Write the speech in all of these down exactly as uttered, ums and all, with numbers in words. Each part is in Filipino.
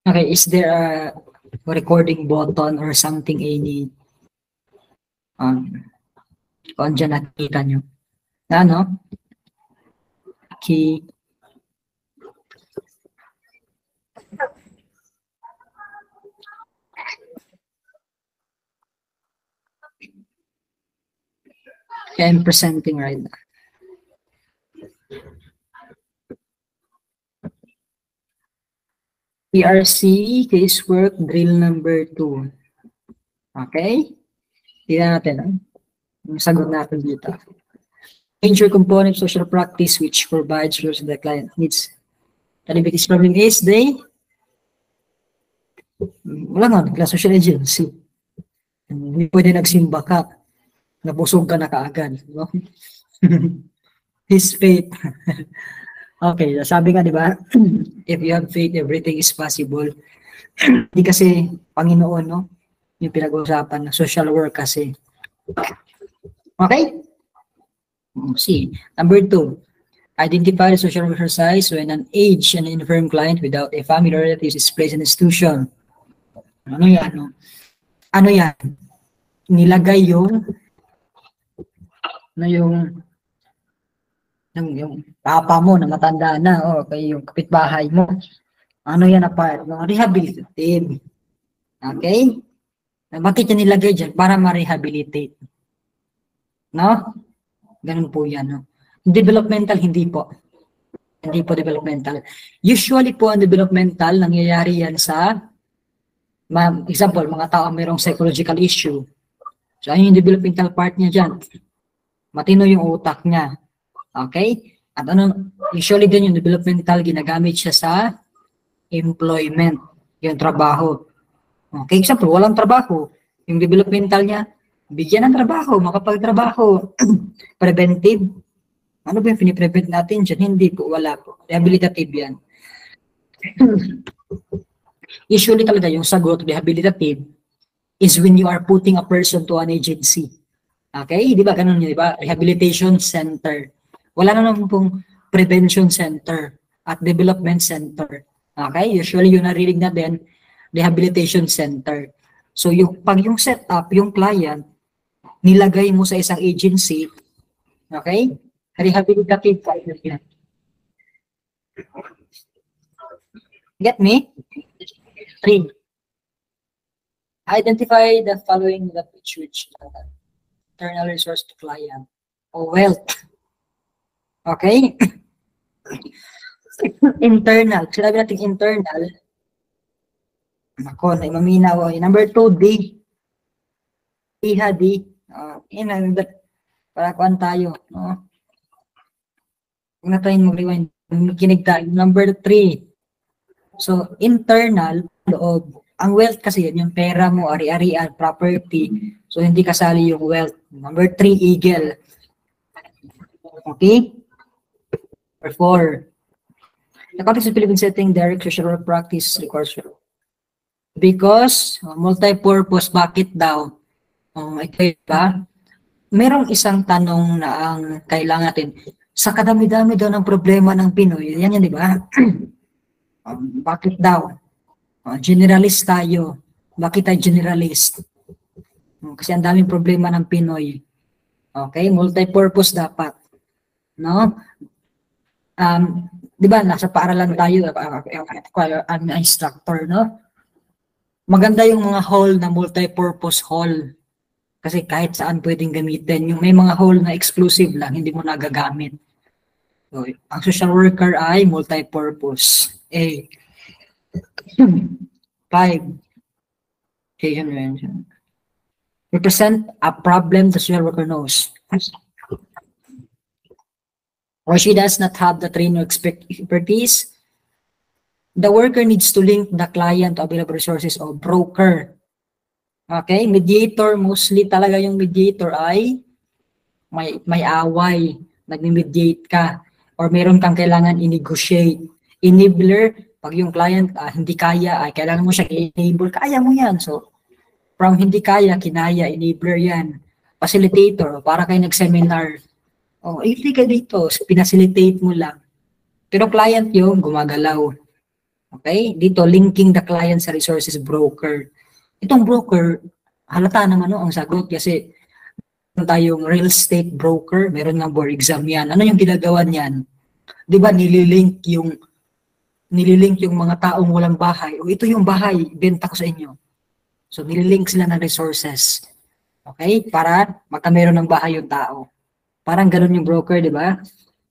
Okay, is there a recording button or something any um kung dyan nakikita nyo? Na, no? Okay. Okay, I'm presenting right now. P R C casework drill number two. Okay? Tingnan natin, ah. Yung sagot natin dito. Major component of social practice which provides for the client needs. Diabetes problem is they wala nga, social agency. Hindi pwede nagsimba ka. Nabusog ka na kaagad. No? His faith. Okay, sabi nga, di ba? If you have faith, everything is possible. Hindi kasi Panginoon, no? Yung pinag-uusapan ng social work kasi. Okay? See, number two, identify the social exercise when an aged and infirm client without a family relative is placed in an institution. Ano yan? No? Ano yan? Nilagay yung ano yung yung, yung papa mo na matanda na o kay yung kapitbahay mo. Ano yan na part? No? Rehabilitative. Okay? Bakit yan nilagay dyan? Para ma-rehabilitate. No? Ganun po yan. No? Developmental, hindi po. Hindi po developmental. Usually po ang developmental, nangyayari yan sa, ma example, mga tao mayroong psychological issue. So, ano yung developmental part niya dyan? Matino yung utak niya. Okay? At ano, usually din yung developmental, ginagamit siya sa employment, yung trabaho. Okay, example, walang trabaho. Yung developmental niya, bigyan ng trabaho, makapagtrabaho. Preventive. Ano ba yung piniprevent natin dyan? Hindi po, wala po. Rehabilitative yan. Usually talaga yung sagot, rehabilitative, is when you are putting a person to an agency. Okay? Di ba ganun yun, di ba? Rehabilitation center. Wala na naman pong prevention center at development center. Okay? Usually yung narinig na din, rehabilitation center. So yung pag yung setup, yung client, nilagay mo sa isang agency, okay? Rehabilitative client yan. Get me? Three. Identify the following that which which internal resource to client or wealth. Okay? Internal. Sinabi natin internal. Ako, na maminaw. Number two, D. D ha, D. Uh, in, para kuhan tayo. No? Huwag na tayong mag-rewind. Kinig tayo. Number three. So, internal, loob. Ang wealth kasi yun, yung pera mo, ari-arian, property. So, hindi kasali yung wealth. Number three, eagle. Okay? Number four. The context of Philippine setting, direct social work practice requires because uh, multi-purpose, bakit daw? Um, ito ba? Merong isang tanong na ang kailangan natin. Sa kadami-dami daw ng problema ng Pinoy, yan yan, di ba? um, bakit daw? Uh, generalist tayo. Bakit tayo generalist? Um, kasi ang daming problema ng Pinoy. Okay? Multi-purpose dapat. No? Um, di ba, nasa paaralan tayo, ang uh, instructor, no? Maganda yung mga hall na multi-purpose hall. Kasi kahit saan pwedeng gamitin. Yung may mga hall na exclusive lang, hindi mo nagagamit. So, ang social worker ay multi-purpose. A. Five. Represent a problem the social worker knows. Or she does not have the training or expertise. The worker needs to link the client to available resources or broker. Okay? Mediator, mostly talaga yung mediator ay may, may away, nag-mediate ka, or meron kang kailangan i-negotiate. Enabler, pag yung client ah, hindi kaya, ay kailangan mo siya i-enable, kaya mo yan. So, from hindi kaya, kinaya, enabler yan. Facilitator, para kayo nag-seminar, oh, hindi ka dito, so, pinacilitate mo lang. Pero client yung gumagalaw. Okay? Dito, linking the client sa resources broker. Itong broker, halata naman no, ang sagot kasi meron tayong real estate broker, meron ng board exam yan. Ano yung ginagawa niyan? Di ba nililink yung nililink yung mga taong walang bahay. O ito yung bahay, benta ko sa inyo. So nililink sila ng resources. Okay? Para magkameron ng bahay yung tao. Parang ganun yung broker, di ba?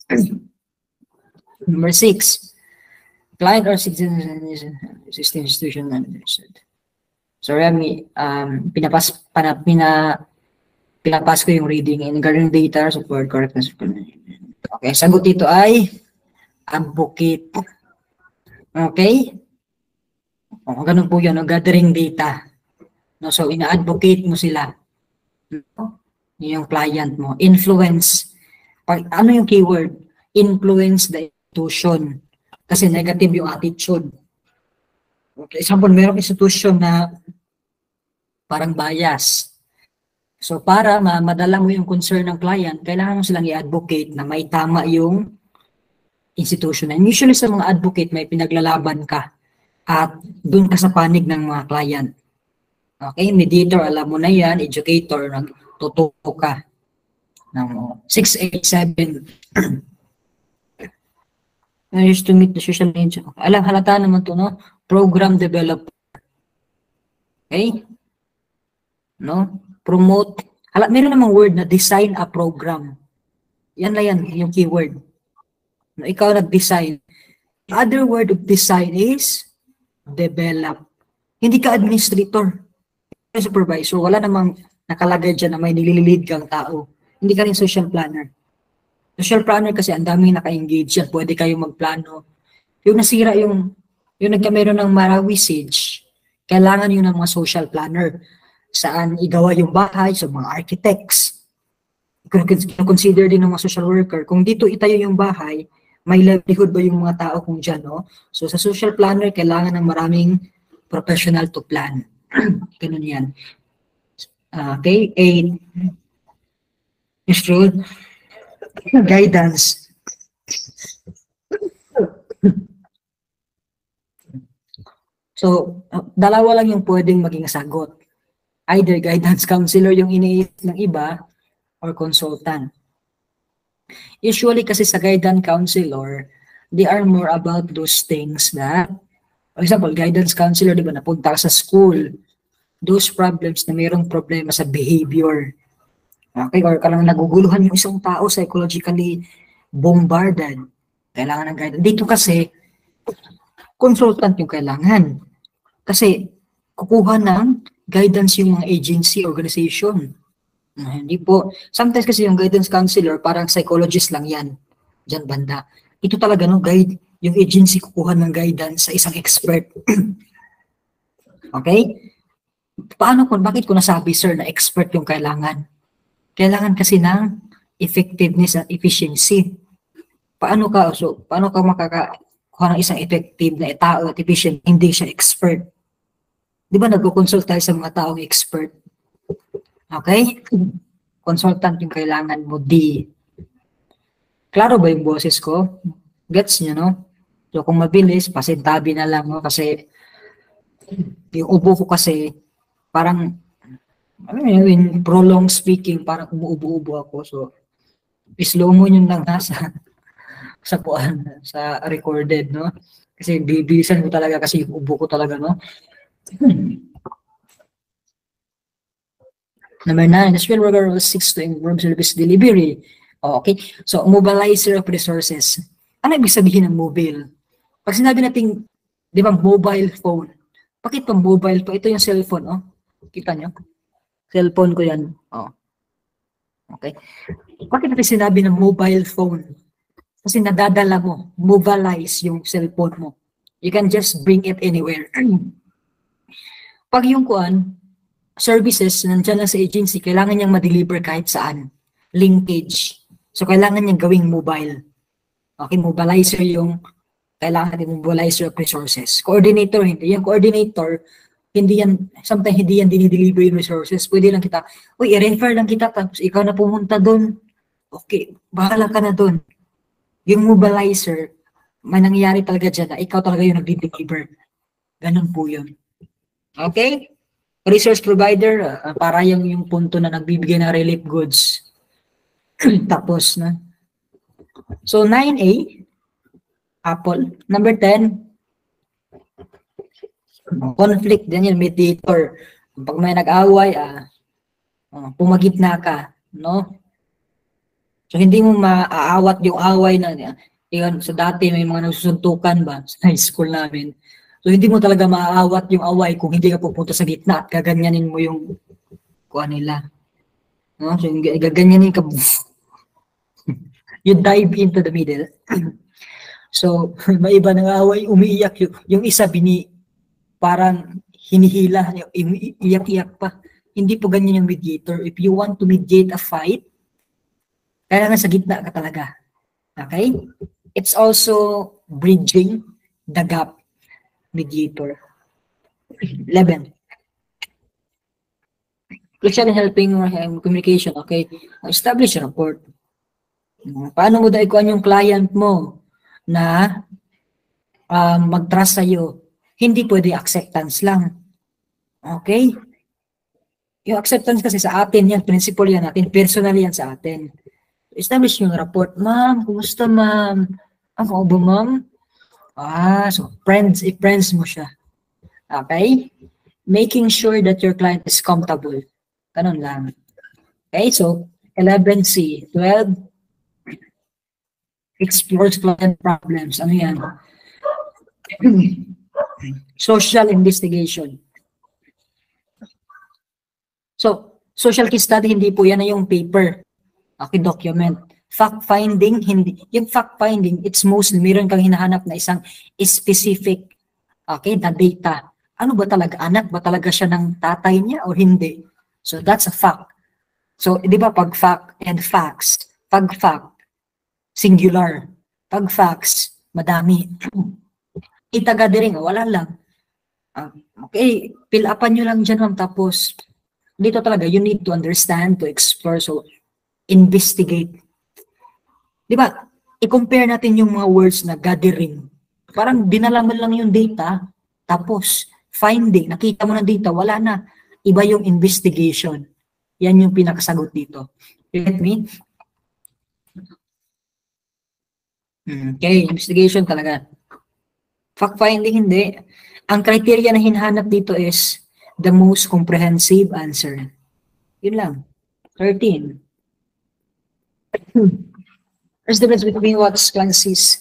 Number six, client or existing institution managers. Sorry, um, pinapas, pana, pina, pinapas ko yung reading in regarding data, support, correctness. Okay, sagot dito ay advocate. Okay? O, ganun po yun, no? Gathering data. No? So, ina-advocate mo sila. No? Yung client mo. Influence. Pag, ano yung keyword? Influence the institution. Kasi negative yung attitude. Okay, example, mayroong institution na parang bias. So, para ma madala mo yung concern ng client, kailangan mo silang i-advocate na may tama yung institution. And usually sa mga advocate, may pinaglalaban ka at dun ka sa panig ng mga client. Okay, mediator, alam mo na yan, educator, nagtuturo ka. six eight seven I used to meet the social media. Alam, halata naman to, no? Program developer. Okay? No? Promote. Hala, meron namang word na design a program. Yan na yan, yung keyword. No, ikaw nag-design. The other word of design is develop. Hindi ka administrator. Supervisor. Wala namang nakalagay dyan na may nililid kang tao. Hindi ka rin social planner. Social planner kasi ang daming naka-engage yan. Pwede kayong magplano. Yung nasira yung yung nagkameron ng marawisage, kailangan yun ng mga social planner. Saan igawa yung bahay, sa so mga architects. Consider din ng mga social worker. Kung dito itayo yung bahay, may livelihood ba yung mga tao kung dyan, no? So sa social planner, kailangan ng maraming professional to plan. Ganun yan. Uh, okay, eight. Instruct. Guidance. So, dalawa lang yung pwedeng maging sagot. Either guidance counselor yung iniisip ng iba or consultant. Usually kasi sa guidance counselor, they are more about those things that, for example, guidance counselor, di ba, napunta ka sa school, those problems na mayroong problema sa behavior. Okay, or ka lang naguguluhan yung isang tao, psychologically bombarded. Kailangan ng guidance. Dito kasi, consultant yung kailangan. Kasi, kukuha ng guidance yung mga agency, organization. Uh, hindi po. Sometimes kasi yung guidance counselor, parang psychologist lang yan. Diyan banda. Ito talaga, no, guide, yung agency kukuha ng guidance sa isang expert. Okay? Paano kung, bakit ko nasabi, sir, na expert yung kailangan? Kailangan kasi ng effectiveness at efficiency. Paano ka, so, paano ka makakakuha ng isang effective na tao at efficient, hindi siya expert? Di ba nagko-consult tayo sa mga taong expert? Okay? Consultant yung kailangan mo, di. Klaro ba yung boses ko? Gets nyo, no? So kung mabilis, pasintabi na lang, no? Kasi yung ubo ko kasi, parang, ano yun, in prolonged speaking, parang umuubo-ubo ako. So, slow mo yun lang nasa sa kuan, sa recorded, no? Kasi bibilisan ko talaga kasi yung ubo ko talaga, no? Number nine, the spell worker was six to improve service delivery. Oh, okay. So, mobilizer of resources. Ano ibig sabihin ng mobile? Pag sinabi natin, di ba, mobile phone. Bakit pang mobile to? Ito yung cellphone, oh. Kita nyo? Cellphone ko yan. Oh. Okay. Bakit natin sinabi ng mobile phone? Kasi nadadala mo, mobilize yung cellphone mo. You can just bring it anywhere. Pag yung kuan, services, nandiyan lang sa agency, kailangan niyang ma-deliver kahit saan. Linkage. So, kailangan niyang gawing mobile. Okay, mobilizer yung, kailangan natin mobilizer of resources. Coordinator, hindi. Yung coordinator, hindi yan, sometimes hindi yan dinideliver yung resources. Pwede lang kita, uy, i-refer lang kita, tapos ikaw na pumunta doon. Okay, bahala ka na doon. Yung mobilizer, may nangyayari talaga dyan na ikaw talaga yung nag-deliver. Ganun po yun. Okay? Resource provider, uh, para yung, yung punto na nagbibigay ng relief goods. Tapos na. So, nine A, Apple. Number ten, conflict. Yan yun, mediator. Pag may nag-away, ah, uh, pumagitna ka. No? So, hindi mo maaawat yung away na, yun, sa dati may mga nagsusuntukan ba sa high school namin. So, hindi mo talaga maaawat yung away kung hindi ka pupunta sa gitna at gaganyanin mo yung kuha nila. No? So, gaganyanin ka, you dive into the middle. So, may iba ng away, umiiyak yung, yung isa bini, parang hinihila, iyak-iyak pa. Hindi po ganyan yung mediator. If you want to mediate a fight, kailangan sa gitna ka talaga. Okay? It's also bridging the gap. Mediator. eleven. Crucial in helping um, communication. Okay? Establish a rapport. Paano mo daikuan yung client mo na um, mag-trust sa'yo? Hindi pwede acceptance lang. Okay? Yung acceptance kasi sa atin yan, principle yan natin, personal yan sa atin. Establish yung rapport. Ma'am, kumusta ma'am? Ako ba ma'am? Ah, so friends, i-friends mo siya. Okay? Making sure that your client is comfortable. Ganun lang. Okay, so eleven C. twelve, explores client problems. Ano yan? Social investigation. So, social case study, hindi po yan na yung paper. Okay, document. Fact-finding, hindi. Yung fact-finding, it's mostly, meron kang hinahanap na isang specific, okay, na data. Ano ba talaga? Anak ba talaga siya ng tatay niya o hindi? So, that's a fact. So, di ba, pag fact and facts, pag fact, singular. Pag facts, madami. Itaga-diring, wala lang. Uh, okay, fill upan nyo lang dyan, ma'am. Tapos, dito talaga, you need to understand, to explore, so, investigate. Di ba? I-compare natin yung mga words na gathering. Parang dinala mo lang yung data, tapos finding, nakita mo na data, wala na. Iba yung investigation. Yan yung pinakasagot dito. You get me? Okay, investigation talaga. Fact-finding, hindi. Ang criteria na hinahanap dito is the most comprehensive answer. Yun lang. thirteen. There's the difference between what's client sees.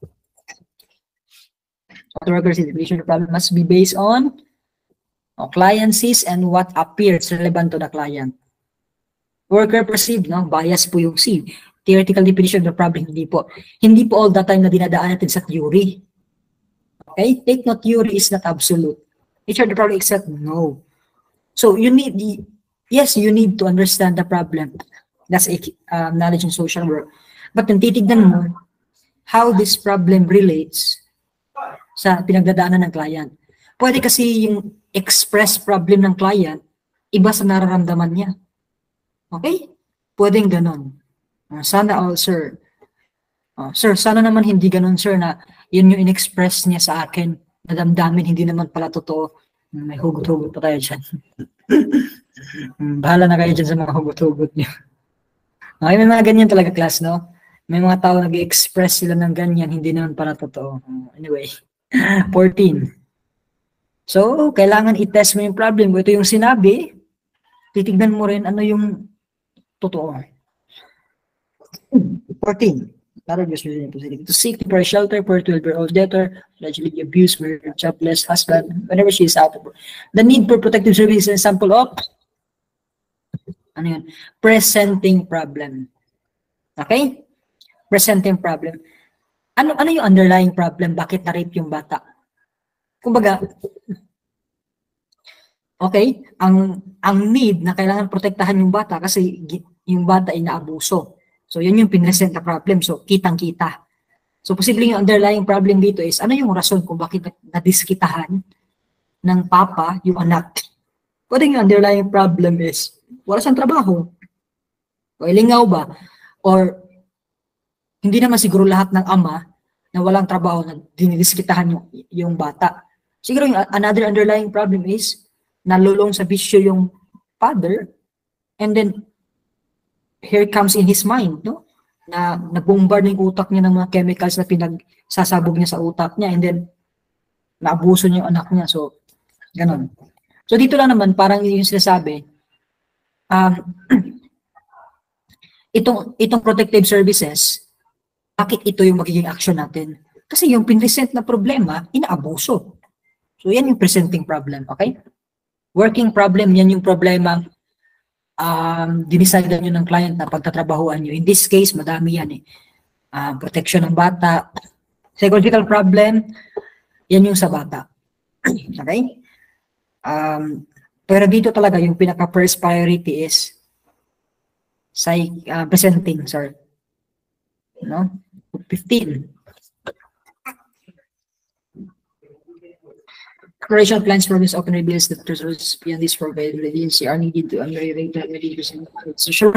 What worker sees, the problem must be based on uh, client sees and what appears relevant to the client. Worker perceived, no? Bias po yung C. Theoretical definition of the problem, hindi po. Hindi po all the time na dinadaan natin sa theory. Okay? Take note, theory is not absolute. Nature of the problem except no. So you need, the, yes, you need to understand the problem. That's a uh, knowledge in social work. But yung titignan mo, how this problem relates sa pinagdadaanan ng client. Pwede kasi yung express problem ng client, iba sa nararamdaman niya. Okay? Pwedeng ganon. Uh, sana all, sir. Uh, sir, sana naman hindi ganon, sir, na yun yung in-express niya sa akin. Nadamdamin, hindi naman pala totoo. May hugot-hugot pa tayo dyan. Bahala na kayo dyan sa mga hugot-hugot niyo. Okay, may mga ganyan talaga, class, no? May mga tao nag-express sila ng ganyan, hindi naman para totoo. Anyway, fourteen. So, kailangan i-test mo yung problem. Kung ito yung sinabi, titignan mo rin ano yung totoo. fourteen. To seek for shelter for a twelve-year-old daughter, allegedly abused by her jobless husband whenever she is out of work. The need for protective services is an example of ano yun? Presenting problem. Okay? Presenting problem. Ano ano yung underlying problem? Bakit na-rape yung bata? Kumbaga, okay, ang ang need na kailangan protektahan yung bata kasi yung bata ay naabuso. So, yun yung pinresent na problem. So, kitang-kita. So, posibleng yung underlying problem dito is, ano yung rason kung bakit nadiskitahan ng papa yung anak? Pwede yung underlying problem is, wala siyang trabaho. O ilingaw ba? Or, hindi naman siguro lahat ng ama na walang trabaho, na dinidiskitahan yung, yung bata. Siguro yung another underlying problem is nalulong sa bisyo yung father, and then here comes in his mind, no? Na nag-bombard yung utak niya ng mga chemicals na pinagsasabog niya sa utak niya, and then naabuso niya yung anak niya. So, ganun. So, dito lang naman, parang yung sinasabi, um, itong, itong protective services, bakit ito yung magiging action natin? Kasi yung pinresent na problema, inaabuso. So, yan yung presenting problem, okay? Working problem, yan yung problema um, dinisidean nyo ng client na pagtatrabahuan nyo. In this case, madami yan eh. Uh, protection ng bata. Psychological problem, yan yung sa bata. Okay? Um, pero dito talaga, yung pinaka-first priority is psych, uh, presenting, sorry. No? fifteen. Operational plans for this often reveals that resources beyond this provided with the agency are needed to underrate the remedies. So should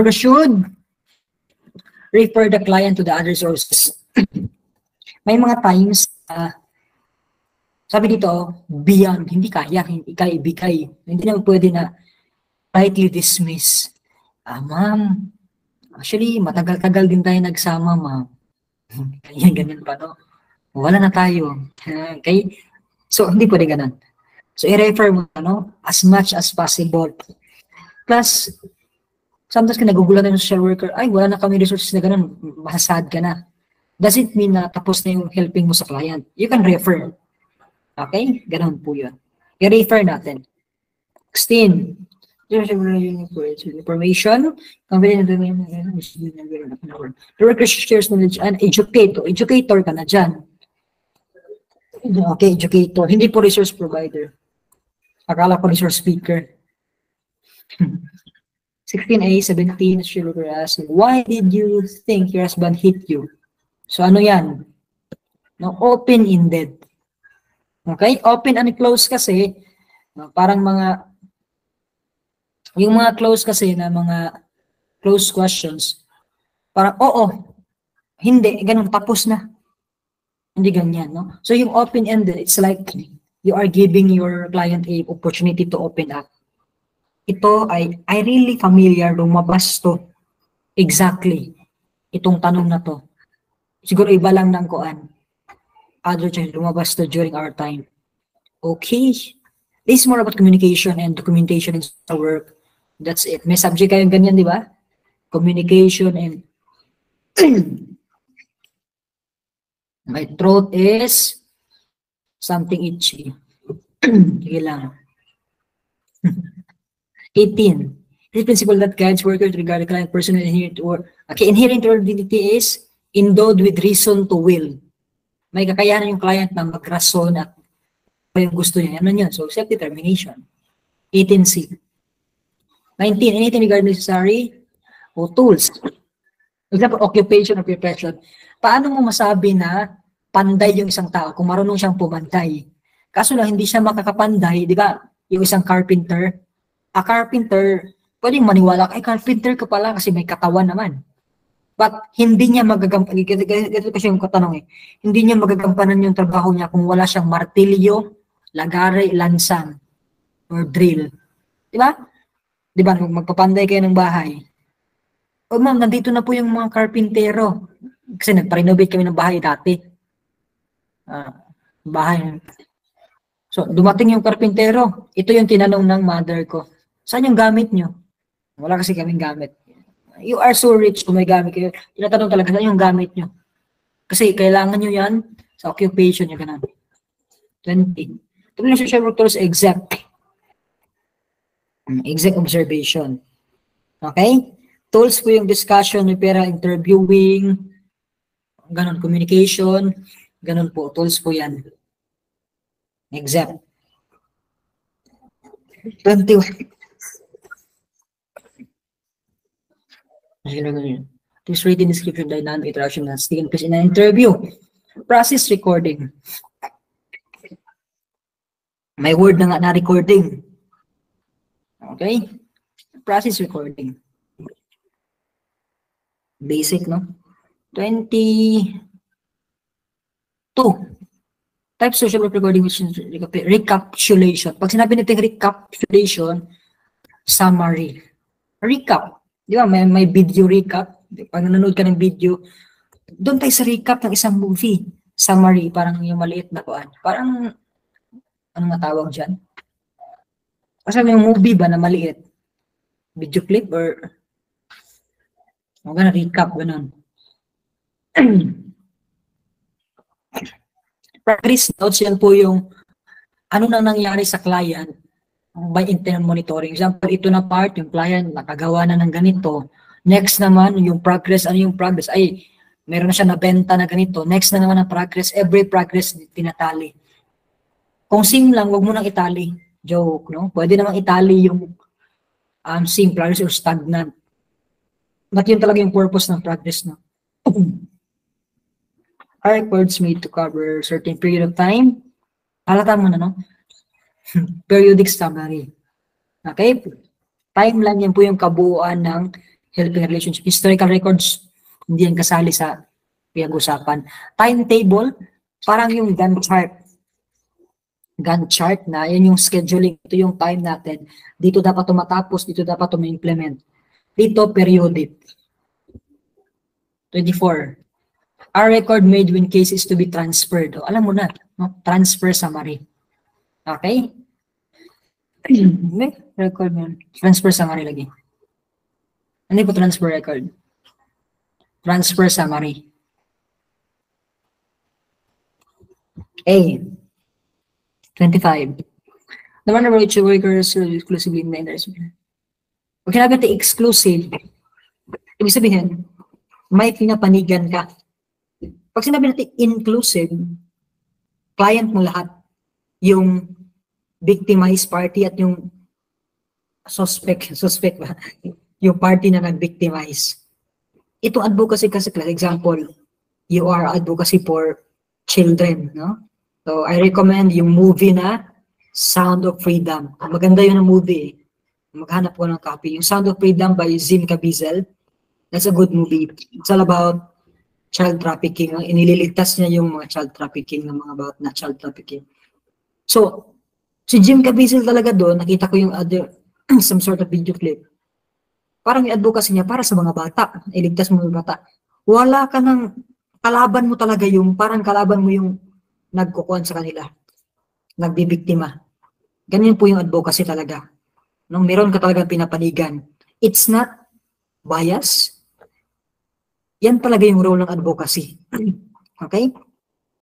refer the client to the other sources. May mga times, uh, sabi dito, beyond, hindi kaya, hindi kaya ibigay. Hindi naman pwede na lightly dismiss. Ah, ma'am, actually, matagal-tagal din tayo nagsama, ma'am. Ganyan, ganyan pa, no? Wala na tayo. Okay? So, hindi pwede ganun. So, i-refer mo, ano, as much as possible. Plus, sometimes ka nagugulatan ng social worker, ay, wala na kami resources na ganun, masasad ka na. Does it mean na tapos na yung helping mo sa client? You can refer. Okay? Ganun po yun. I-refer natin. sixteen. Information. The worker shares knowledge and educator. Educator ka na dyan. Okay, educator. Hindi po resource provider. Akala ko resource speaker. sixteen A, seventeen, she will ask, why did you think your husband hit you? So ano yan? No, open-ended. Okay? Open and close kasi, no, parang mga, yung mga close kasi na mga close questions, parang, oo, hindi, ganun, tapos na. Hindi ganyan, no? So yung open-ended, it's like you are giving your client a opportunity to open up. Ito ay, I really familiar, lumabas to. Exactly. Itong tanong na to. Siguro iba lang ng kuan. Other times, lumabas to during our time. Okay. This is more about communication and documentation in sa work. That's it. May subject kayong ganyan, di ba? Communication and my throat is something itchy. Sige lang. eighteen. The principle that guides workers regarding client personal inherent or okay, inherent or dignity is endowed with reason to will. May kakayanan yung client na magrason at pa yung gusto niya. Ano yun? So, self-determination. eighteen C. nineteen. Anything regarding necessary o tools. For example, occupation or profession. Paano mo masabi na panday yung isang tao kung marunong siyang pumanday? Kaso lang, hindi siya makakapanday, di ba? Yung isang carpenter, a carpenter, pwedeng maniwala, ay carpenter ka pala kasi may katawan naman. But hindi niya magagampanan, ito kasi yung katanong eh, hindi niya magagampanan yung trabaho niya kung wala siyang martilyo, lagare, lansang, or drill. Di ba? Di ba, magpapanday kayo ng bahay. O ma'am, nandito na po yung mga karpintero. Kasi nagpa-renovate kami ng bahay dati. Uh, bahay. So, dumating yung karpintero. Ito yung tinanong ng mother ko. Saan yung gamit nyo? Wala kasi kaming gamit. You are so rich kung may gamit kayo. Tinatanong talaga, saan yung gamit nyo? Kasi kailangan nyo yan sa occupation nyo. Ganun. twenty. Ito yung social work tools, exact. Exact observation. Okay? Tools po yung discussion, pera, interviewing, ganun, communication, ganun po. Tools po yan. Exact. twenty-one. Please read the description, dynamic interaction that's taken place in an interview. Process recording. May word na nga na recording. Okay? Process recording. Basic, no? twenty. Two, type social work recording which is recapitulation. Pag sinabi natin recapitulation, summary. Recap. Di ba? May, may video recap. Pag nanonood ka ng video, doon tayo sa recap ng isang movie. Summary, parang yung maliit na kuan. Parang, ano nga tawag dyan? Kasi yung movie ba na maliit? Video clip or o gana recap, ganun. Progress notes, yan po yung ano nang nangyari sa client by internal monitoring. Example, ito na part, yung client nakagawa na ng ganito. Next naman, yung progress, ano yung progress? Ay, meron na siya nabenta na ganito. Next na naman ang progress, every progress tinatali. Kung sim lang, wag mo nang itali. Joke, no? Pwede namang itali yung um, sim, progress or stagnant. But yun talaga yung purpose ng progress, no? Are records made to cover certain period of time? Halata mo na, no? Periodic summary. Okay? Timeline, yan po yung kabuuan ng helping relationship. Historical records, hindi yan kasali sa pinag-usapan. Timetable, parang yung Gantt chart. Gantt chart na, yan yung scheduling. Ito yung time natin. Dito dapat tumatapos, dito dapat tuma-implement. Dito, periodic. twenty-four. Our record made when cases to be transferred. O, alam mo na, no? Transfer summary. Okay? Record mo. Transfer summary lagi. Ano po transfer record? Transfer summary. A. twenty-five. The one of which workers exclusively in the interest. Pag sinabi natin exclusive, ibig sabihin, may pinapanigan ka. Pag sinabi natin inclusive, client mo lahat, yung victimized party at yung suspect, suspect ba? Yung party na nag-victimize. Itong advocacy kasi, for example, you are advocacy for children, no? So, I recommend yung movie na Sound of Freedom. Maganda yun ang movie. Maghanap ko ng copy. Yung Sound of Freedom by Jim Caviezel. That's a good movie. It's all about child trafficking. Inililigtas niya yung mga child trafficking, ng mga about na child trafficking. So, si Jim Caviezel talaga doon, nakita ko yung other, some sort of video clip. Parang yung advocacy niya para sa mga bata. Iligtas mo yung bata. Wala ka ng, kalaban mo talaga yung, parang kalaban mo yung nagkukuhan sa kanila. Nagbibiktima. Ganyan po yung advocacy talaga. Nung meron ka talaga pinapanigan. It's not bias. Yan talaga yung role ng advocacy. Okay?